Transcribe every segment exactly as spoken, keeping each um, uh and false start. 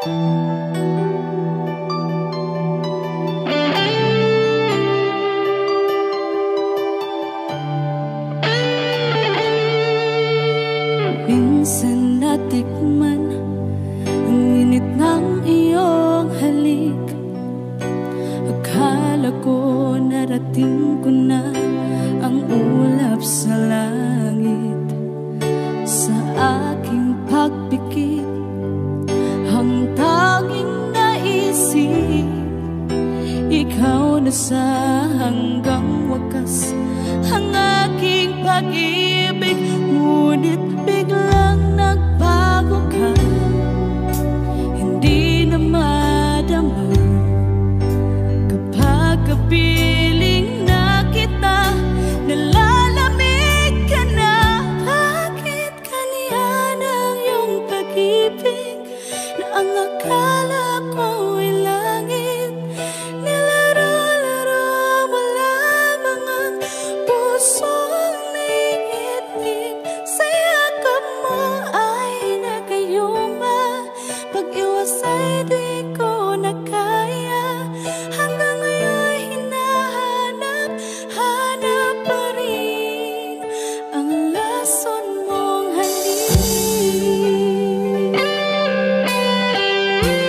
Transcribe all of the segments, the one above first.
Minsan natikman ang init ng iyong halik. Akala ko narating ko na ang ulap sa langit. Sa aking pagpikit, ang tanging naisip, ikaw na sa hanggang wakas ang aking pag-ibig. Ngunit biglang nagbago ka, hindi na madama kapag kapiling na kita. Nalalamig ka na, bakit kaniya ng iyong pag-ibig na ang akala ko ay langit? Nilaro-laro mo lamang ang pusong niitik. Sa yakap mo ay nagayuma, pag-iwas ay di ko na kaya. Hanggang ngayon hinahanap, hanap pa rin ang lason mong halik.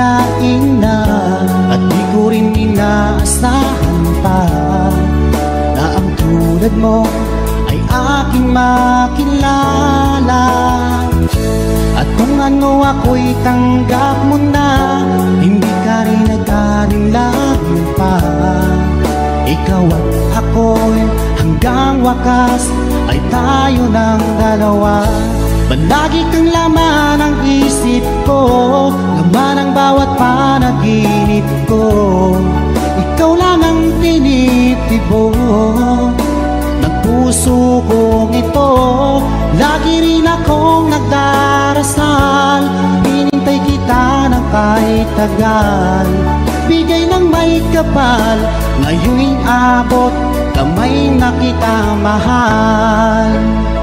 akalain na, at di ko rin inaasahan pa, na ang tulad mo ay aking makilala. At kung ano ako'y tanggap mo na, hindi ka rin nag-alinlangan pa. Ikaw at ako'y hanggang wakas ay tayo ng dalawa. Palagi kang laman ng isip ko, laman ng bawat panaginip ko. Ikaw lang ang tinitibo ng puso kong ito. Lagi rin akong nagdarasal, hinintay kita ng kahit tagal. Bigay ng may kapal, ngayon'y abot, kamay na kita mahal.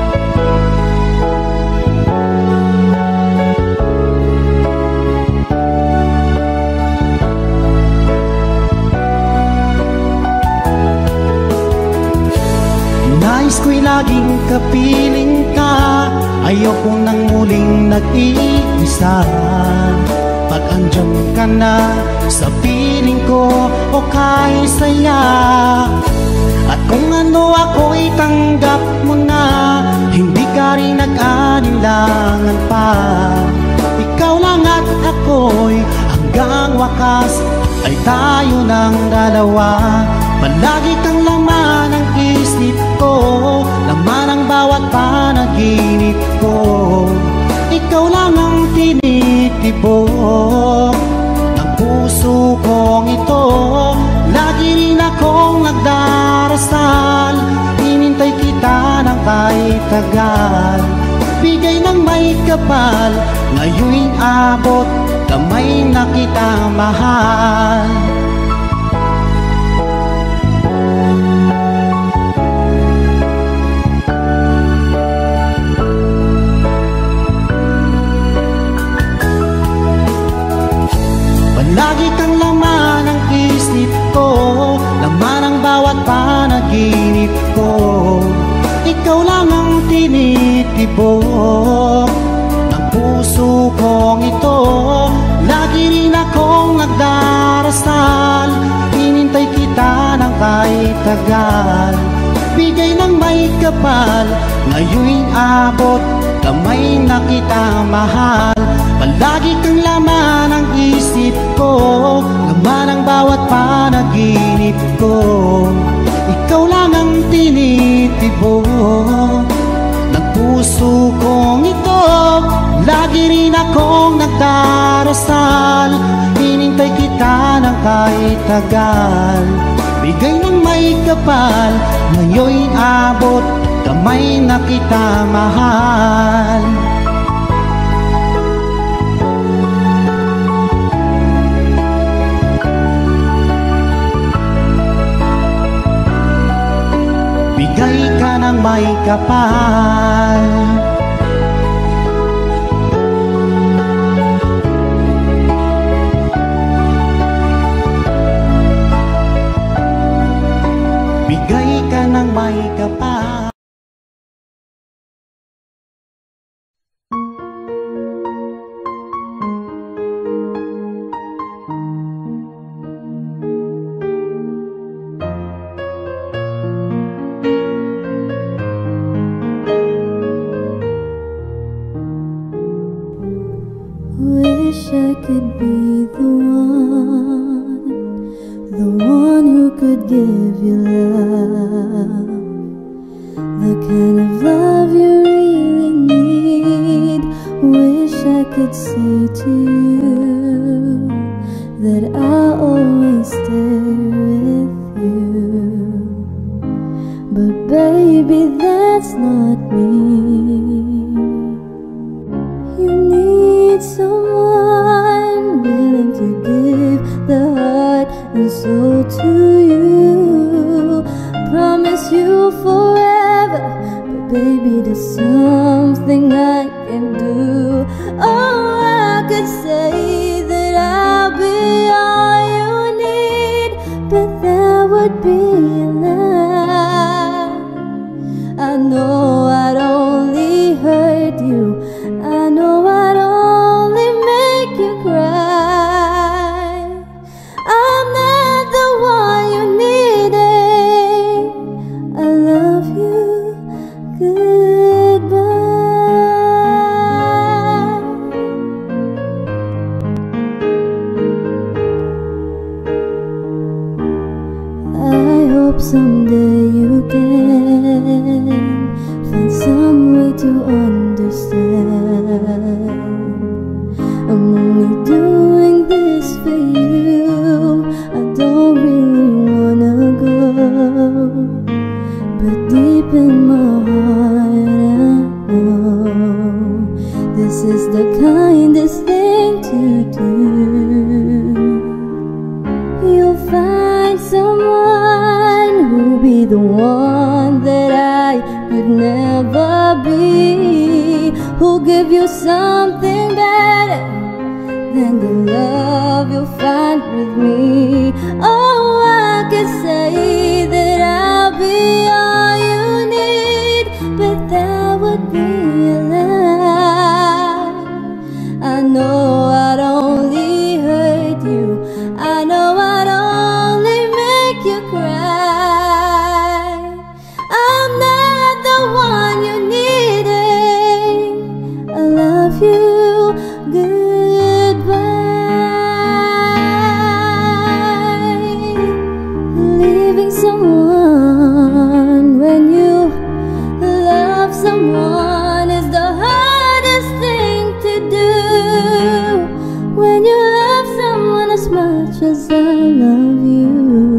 Nais ko'y laging kapiling ka, ayoko nang muling nag-iisa. Pag andyan ka na sa piling ko, o kay saya. At kung ano ako'y tanggap mo na, hindi ka rin nag-alinlangan pa. Ikaw lang at ako'y hanggang wakas ay tayo ng dalawa. Palagi kang laman ng isip ko, laman ng bawat panaginip ko. Ikaw lang ang tinitibo ng puso kong ito. Lagi rin akong nagdarasal, hinintay kita ng kahit tagal. Bigay ng may kapal, ngayon'y abot, kamay na kita mahal. Lagi kang laman ng isip ko, laman ng bawat panaginip ko. Ikaw lang ang tinitibo ng puso kong ito. Lagi rin akong nagdarasal, hinintay kita ng kahit tagal. Bigay ng may kapal, ngayon'y abot, kamay na kita mahal. Palagi kang laman ng isip ko, laman ng bawat panaginip ko. Ikaw lang ang tinitibo ng puso kong ito. Lagi rin akong nagdarasal, hinintay kita ng kahit tagal. Bigay ng may kapal, ngayon'y abot, kamay na kita mahal. Bigay ka ng may kapal. Bigay ka ng may kapal. Wish I could be the one, the one who could give you love, the kind of love you really need. Wish I could say to you that I'll always stay with you, but baby, that's not me. You need someone willing to give the heart and soul to you. Promise you forever, but baby, there's something I can do. Oh, I could say that I'll be all you need, but that would be enough. I know I'd only hurt you, I know I'd only make you cry. someday you can find some way to understand. I'm only doing this for you. I don't really wanna go, but deep in my heart I know this is the kindest thing to do. You'll find someone who'll be the one that I could never be, who'll give you something better than the love you'll find with me. Oh, I could say that I'll be all you need, but that would be a lie. I know I'd only hurt you, I know I'd only make you cry. I'm not the one you're needing. I love you, goodbye. Leaving someone when you love someone is the hardest thing to do. When you love someone as much as I love you,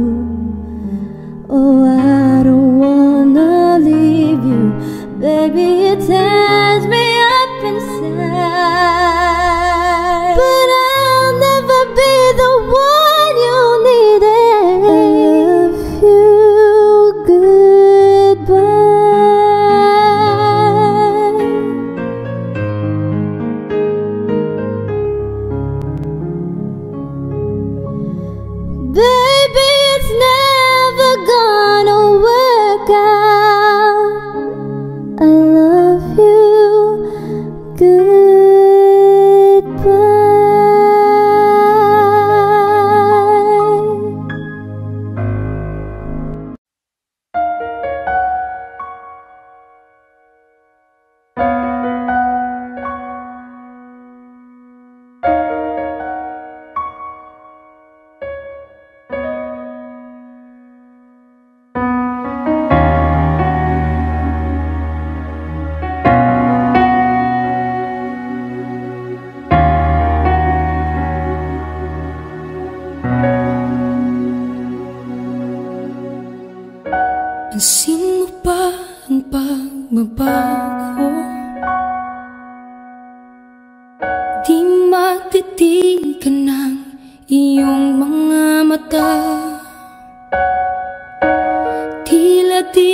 oh, I don't wanna leave you, baby, it tears me up inside. But I'll never be the one you needed. I love you, goodbye. Baby, it's never gonna work out. I love you, goodbye. Pansin mo ba ang pagbabago? Di matitigan ng iyong mga mata. Tila di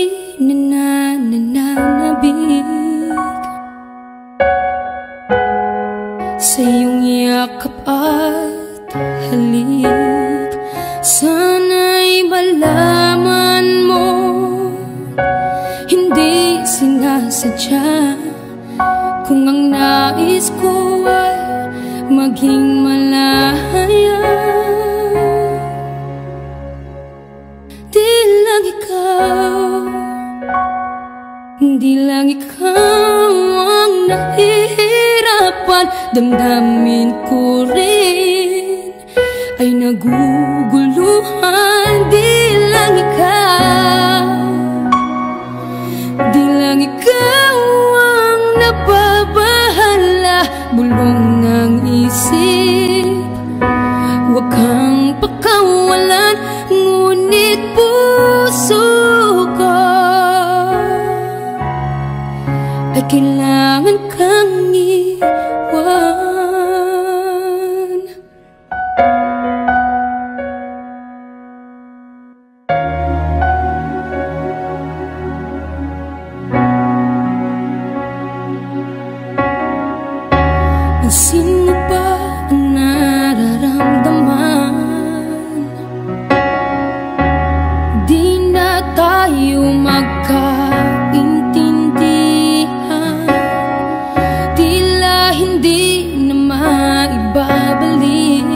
nananabig sa iyong yakap at halik. Sana'y malaman mo, hindi sinasadya. Kung ang nais ko ay maging malaya, di lang ikaw, di lang ikaw ang nahihirapan. Damdamin ko rin ay naguguluhan. Di lang ikaw, di lang ikaw ang nababahala. Bulong ng isip, huwag kang pakawalan. Ngunit puso ko ay kailangan kang iwan. Pansin mo ba ang nararamdaman? Di na tayo magkaintindihan. Tila hindi na maibabalik.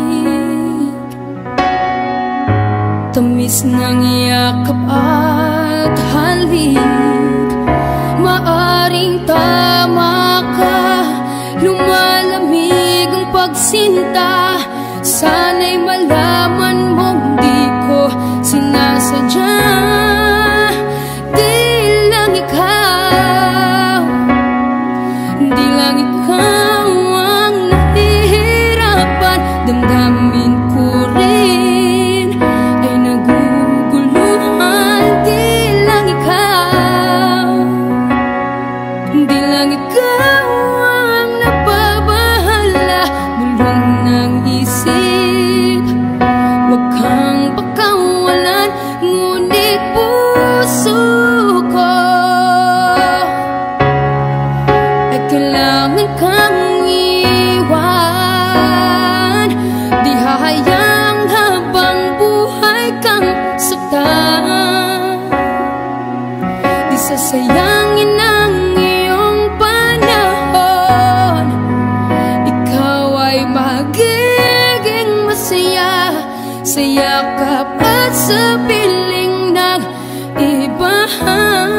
Tamis ng yakap at halik. Maaring tama ka, lumalamig ang pagsinta. Sana'y malaman mong di ko sinasadya. hahayang habang buhay kang saktan. Di sasayangin ang iyong panahon, ikaw ay magiging masaya sa yakap at sa piling ng ibahan.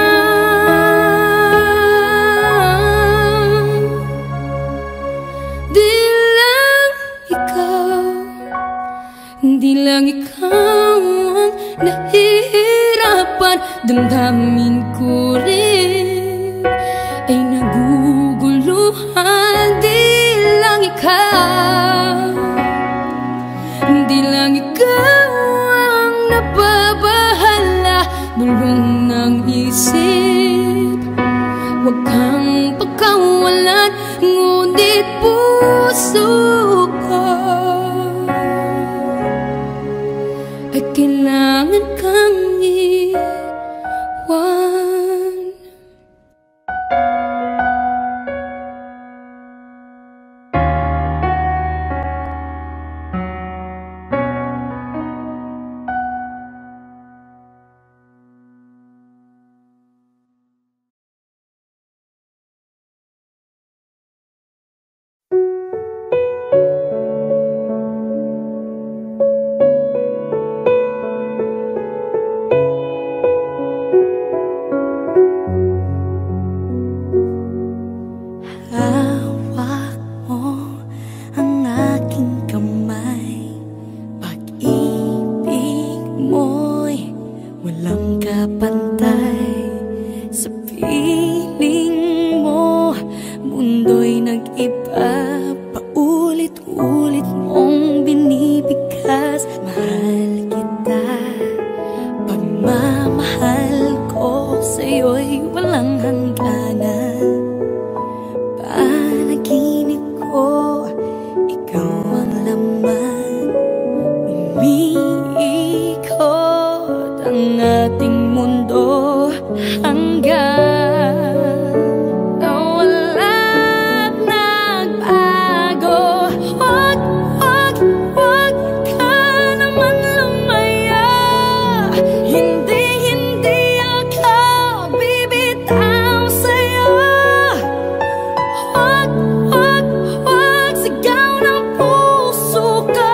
Di lang ikaw ang nahihirapan, damdamin ko rin ay naguguluhan. Di lang ikaw, di lang ikaw ang nababahala, bulong ng isip. Huwag kang pagkawalan, ngunit puso ko ay kailangan kang iwan. Sigaw ng puso ka.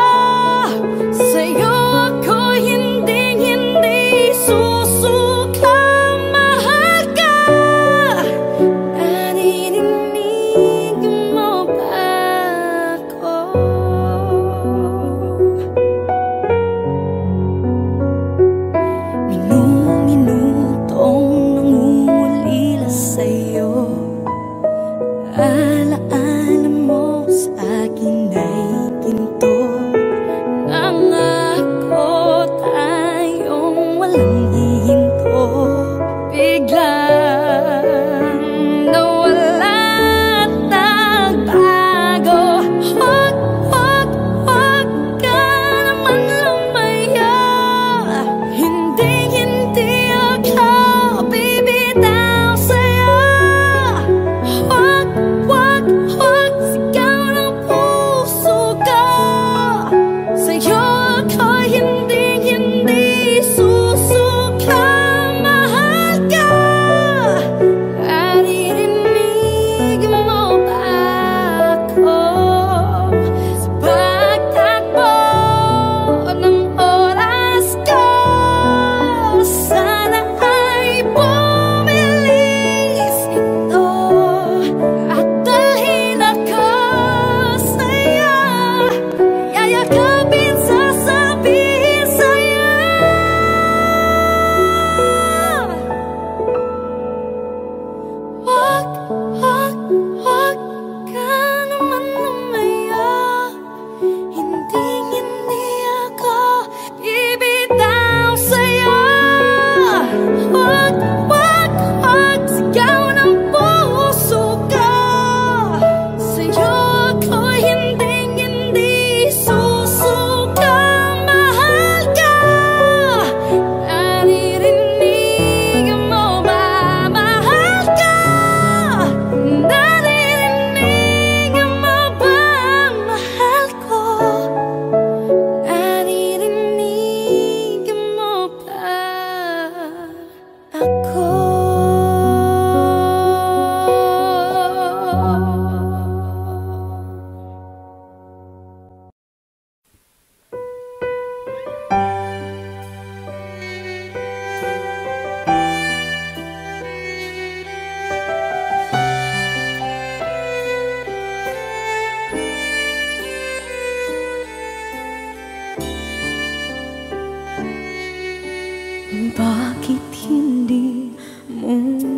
mong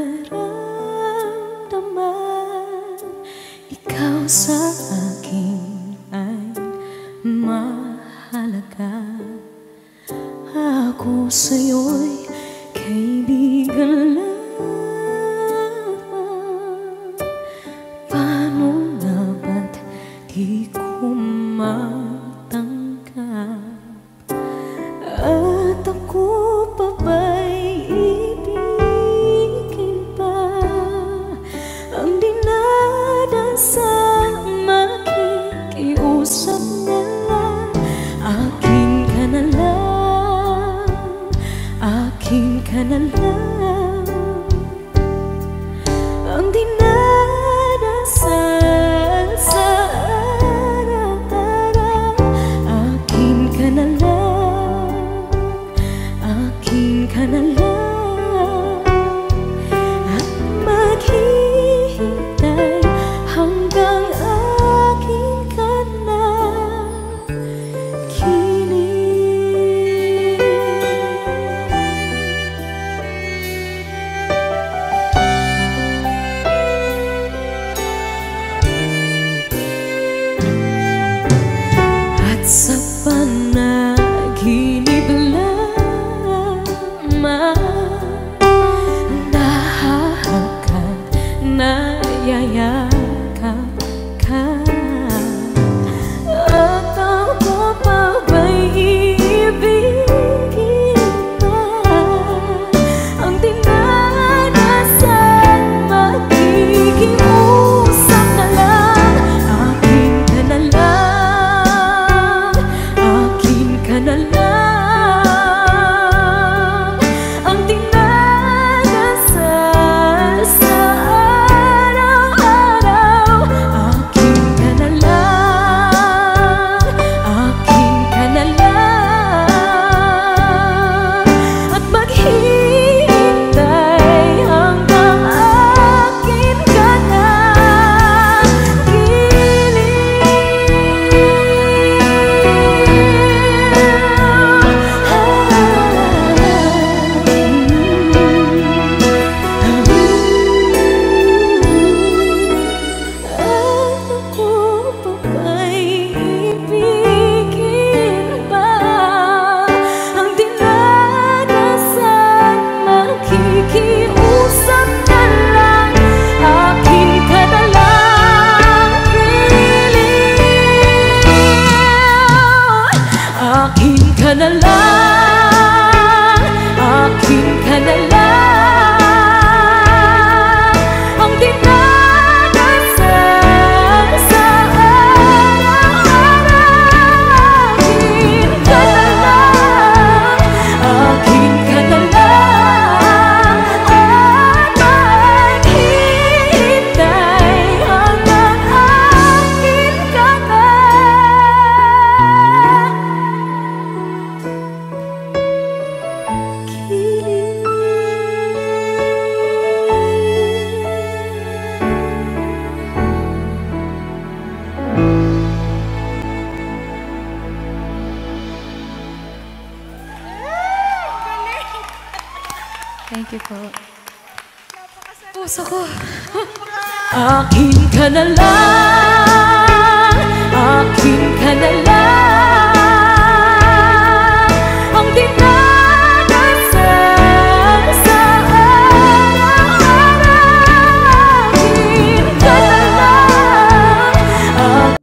maramdaman. Ikaw sa akin ay mahalaga. Ako sa'yo'y kaibigan lang. Paano nga ba't di ko matanggap? At ako pa ba'y ibigin pa? Ang dinadasang makikiusap na lang. Akin ka na lang, akin ka na lang. Ang dinadasal sa araw-araw. Akin ka na lang, akin ka na lang. At maghihintay hanggang akin ka na kilig. At sa panaginip lamang nahahakan, nayayakap ka. At ako pa ba'y iibigin pa? Ang dinadasal makikiusap na lang. Akin ka na lang, akin ka na lang. Ang dinadasal sa araw-araw. Akin ka na lang, akin ka na lang. At maghihintay hanggang akin ka na At ako pa ba'y ibigin pa? Ang dinadasal makikiusap na lang. Akin ka na lang, kilig. Akin ka na lang, akin ka na lang. Ang dinadasal sa araw-araw. Akin ka na lang, akin ka na lang. At maghihintay hanggang akin ka na Thank you po. Puso ko. Akin ka na lang, akin ka na lang. Ang dinadasal sa araw-araw. Akin ka na lang.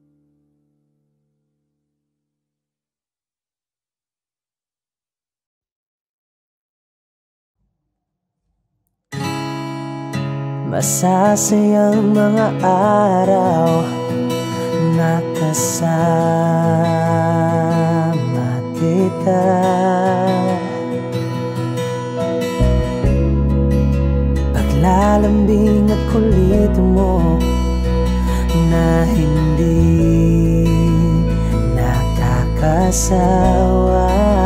Masasayang mga araw na kasama kita. Paglalambing at kulit mo na hindi nakakasawa.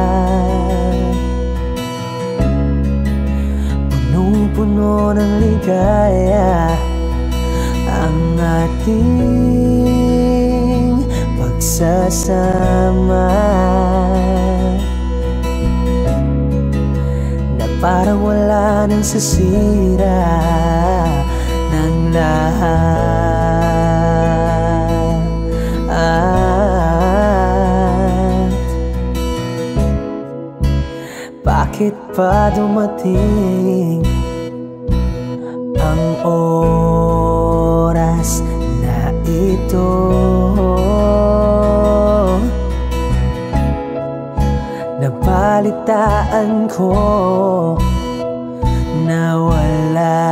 Punong-puno ng ligaya ang ating pagsasama. parang wala nang sisira ng lahat. At bakit pa dumating ang oras na ito? Nabalitaan ko na wala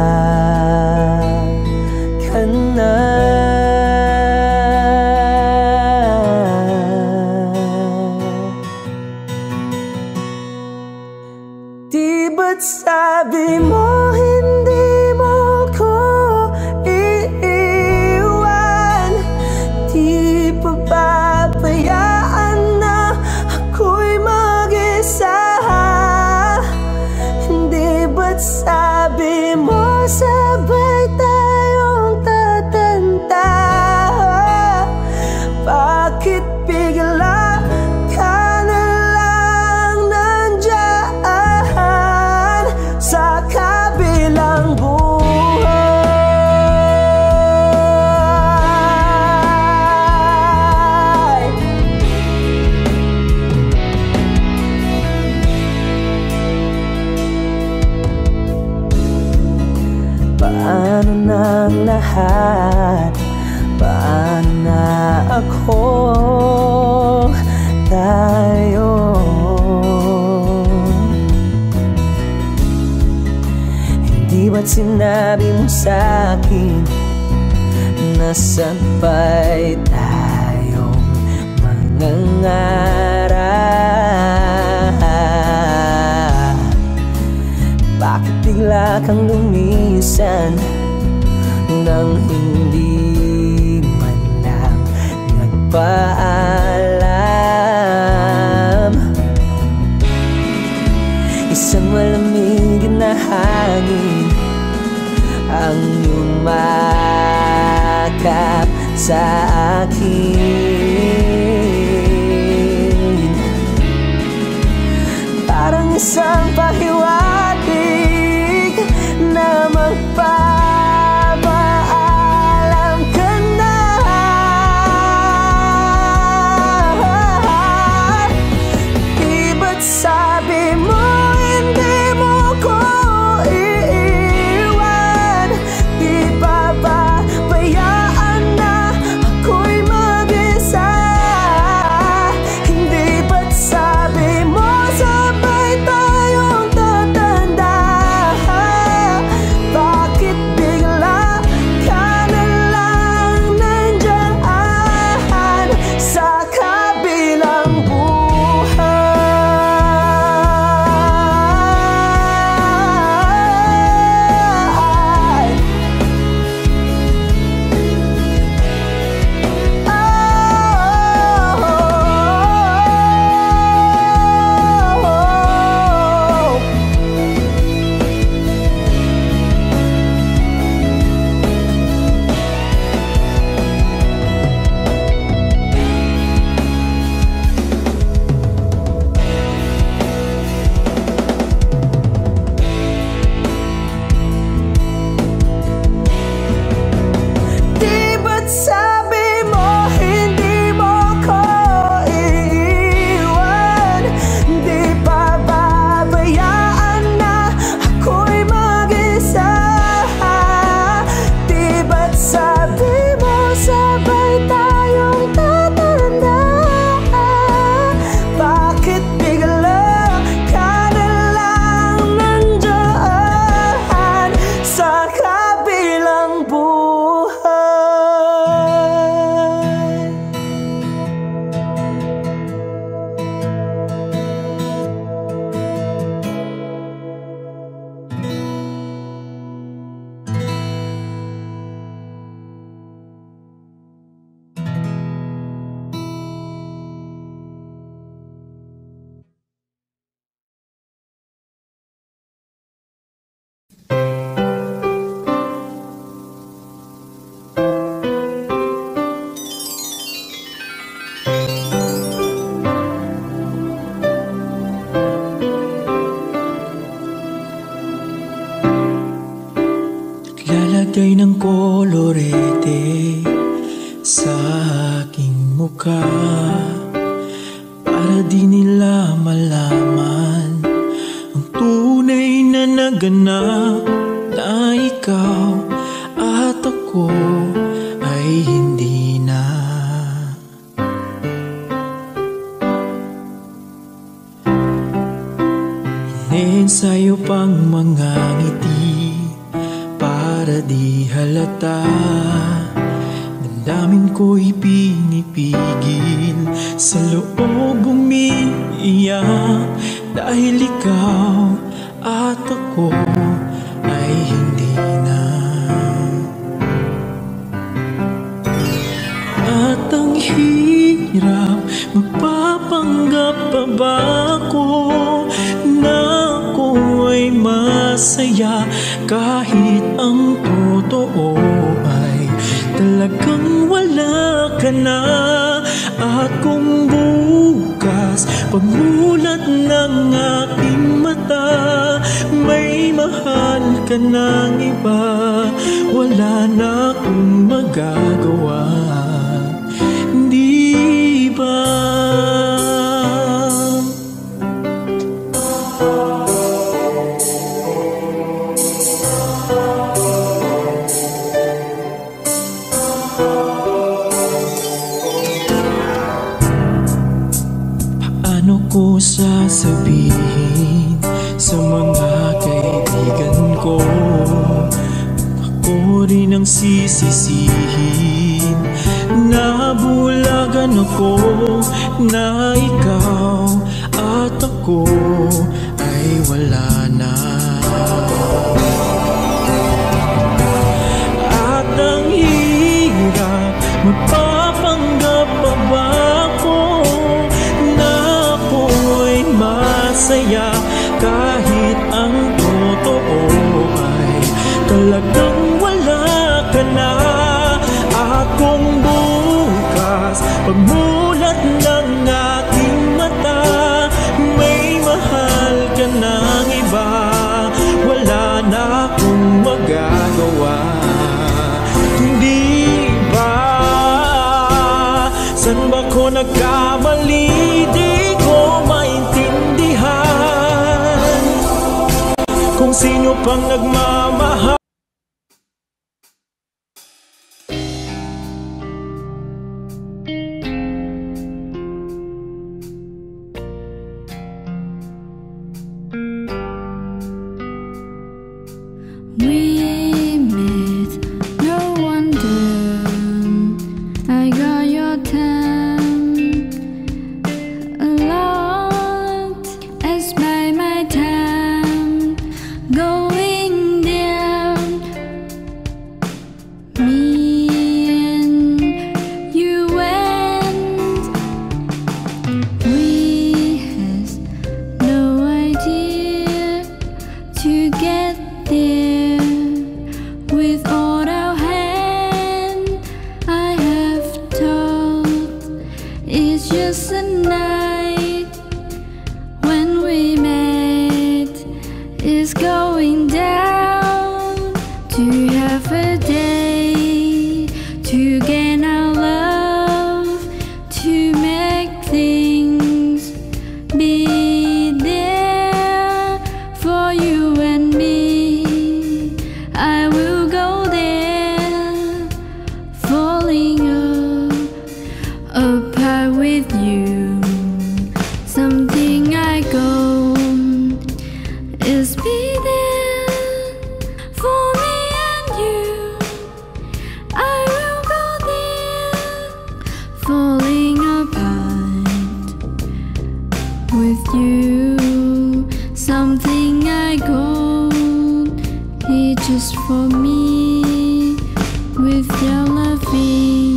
ka na. Di ba't sabi mo hindi mo ko iiwan? Di pa papayaan na ako'y mag-isa? Hindi ba't sabi mo sabay tayong tatanda? Bakit bigla ka na lang nandyan sa kabilang buhay? Paano na ang lahat? Paano na ako? Tayo hindi ba't sinabi mo sa'kin na sabay tayong mangangarap? Bakit bigla kang lumisan nang hindi man lang nagpaalam? Isang malamig na hangin ang yumakap sa akin, parang isang pahiwatig na magpapaalam ka na. Di ba't sabi mo hindi mo ko iiwan? Di pa ba bayaan na ako'y mag ka, para di nila malaman ang tunay na naganap, na ikaw at ako ay hindi na. Iniensayo pang mga ngiti para di halata, damdamin ko'y pinipigil, sa loob umiiyak, dahil ikaw at ako ay hindi na. At ang hirap, magpapanggap pa ba ako na ako ay masaya, kahit ang totoo ay talagang wala ka na. At kung bukas pagmulat ng aking mata, may mahal ka ng iba, wala na akong magagawa, di ba? Paano ko sasabihin sa mga kaibigan ko, ako rin ang sisisihin, nabulagan ako na ikaw at ako ay wala na. At ang hirap, magpapanggap pa ba ako na ako ay masaya, kahit ang totoo ay talagang wala ka na. At kung bukas pagmulat ng aking mata, may mahal ka ng iba, wala na akong magagawa, hindi ba? San ba ko nagkamali? Di ko maintindihan kung sino pang nagmamahal. We met, no wonder I got your time. A lot as by my time going down. Me and you went, we has no idea to get there with all our hand. I have thought it's just a night when we met is going down, to have a day to gain our love, to make things be there for you and me. I will go there, falling up, apart with you. Something I go is be there for me and you. I will go there, falling apart with you. Something I go, it's just for me, with your loving.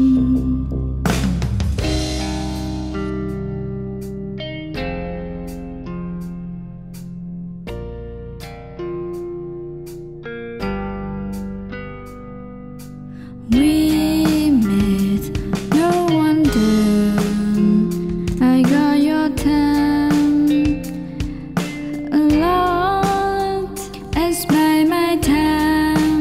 We met, no wonder I got your time. A lot as by my time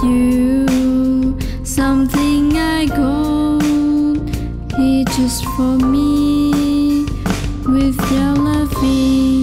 you, something I got here just for me, with your loving.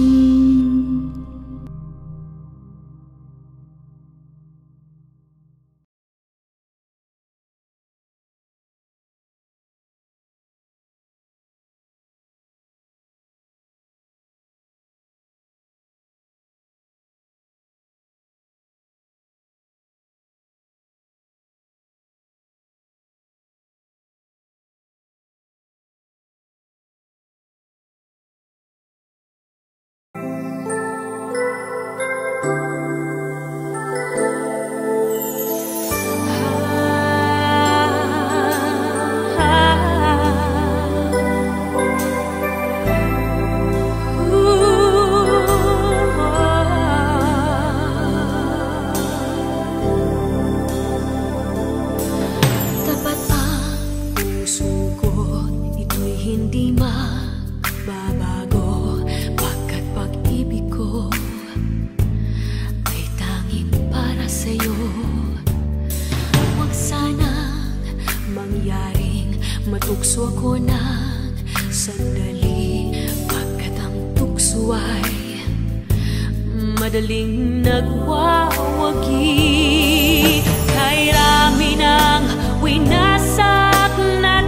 Matukso ako ng sandali, pagkat ang tukso ay madaling nagwawagi. Kay rami ng winasak na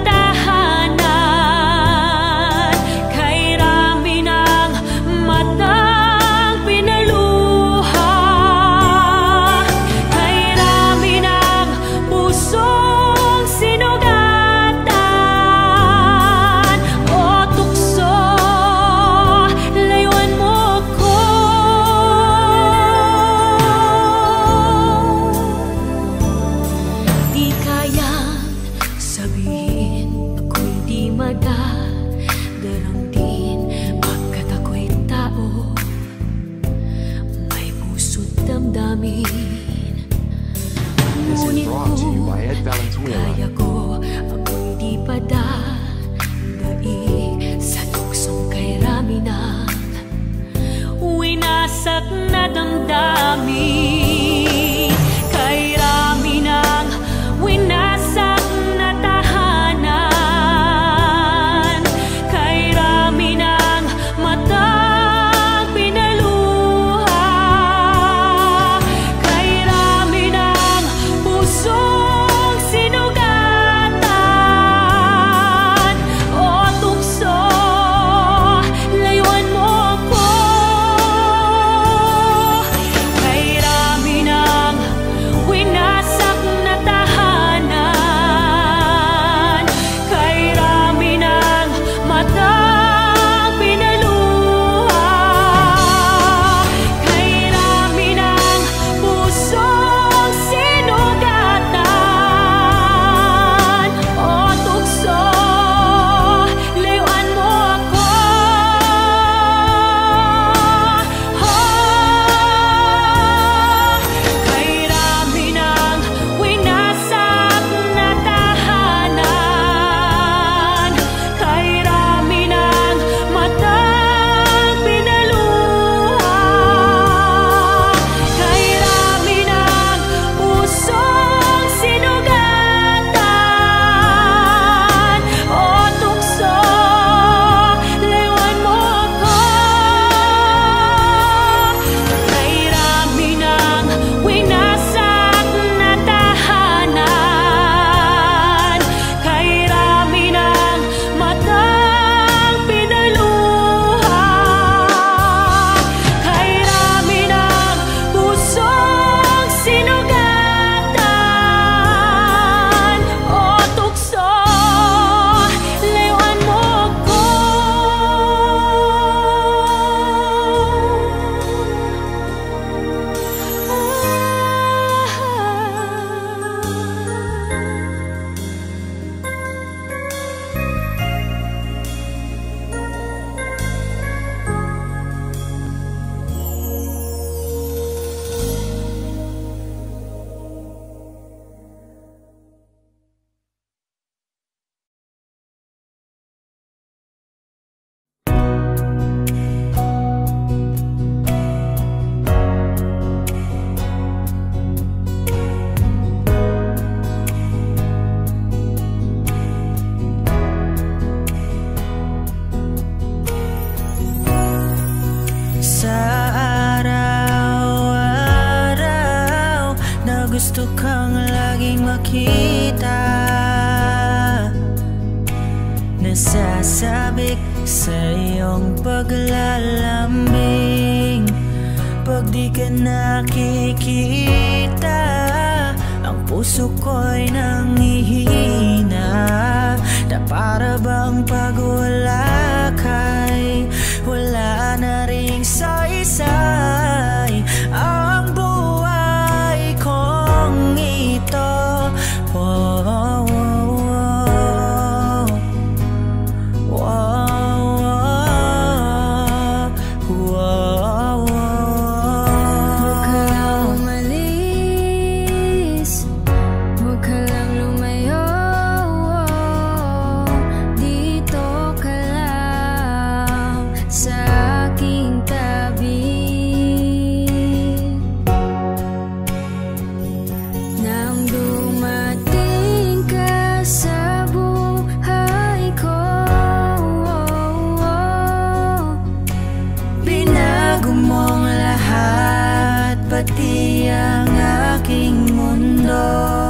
tahanan, kay rami ng matang pinaluha, kay rami ng pusong sinugatan. Ngunit kung kaya ko, ako'y di padadai sa tuksong kay rami ng winasak na damdamin, kay rami ng winasak na tahanan, kay rami ng matang pinaluha, kay rami ng pusong sinugatan. O tukso, layuan mo ako, kay rami kita. Nasasabik sa iyong paglalambing. Pag di ka nakikita, ang puso ko'y nanghihina. Na para bang pag wala ka'y wala na ring saysay ang buhay kong ito. Wow, wow, wow. Wow, wow, wow, wow. Huwag ka lang umalis, huwag ka lang lumayo. Dito ka lang sa aking tabi. Nang dumating ka sa buhay ko, binago mong lahat, pati ang aking mundo.